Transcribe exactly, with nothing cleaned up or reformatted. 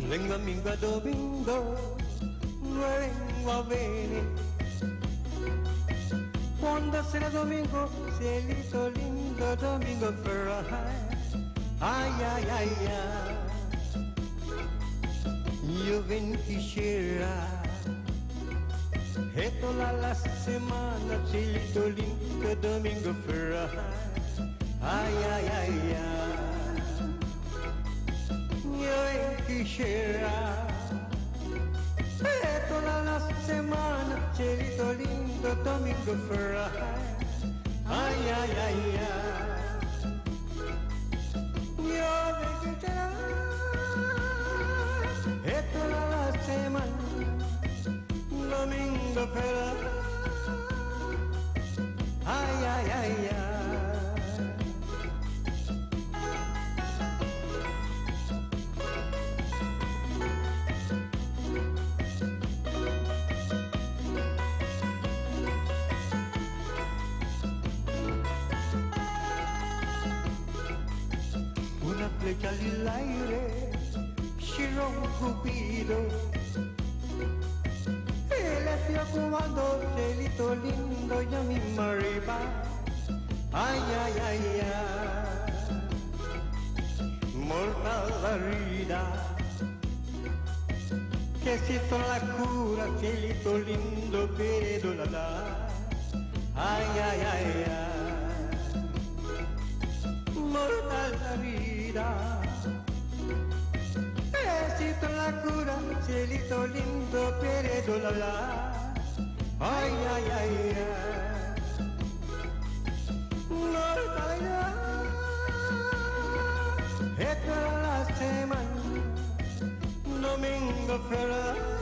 Vengo domingo a domingo, vengo a bene. Quando será domingo, cielito lindo, domingo fry. Ai, ai, ai, ai. Io ven quisiera. E toda la semana, cielito lindo, domingo fry. Ai, ai, ai, ai. Io ven quisiera. E toda la semana, cielito lindo, domingo fry. Ay, ay, ay, ay. Yo me quisiera. E toda la semana, domingo fry. Ay, ay, ay, ay. Una flecha all'aire, scirò un cupido e le fiocco quando cielito lindo ya mi arriva. Ay, ay, ay, ay, mortal la rida, che si fa la cura, cielito lindo, vedo la la. Ay, ay, ay, ay, mortal la vida, esito la cura, cielito lindo, peredo la la. Ay, ay, ay, ay, mortalidad, e toda la semana, domingo feliz.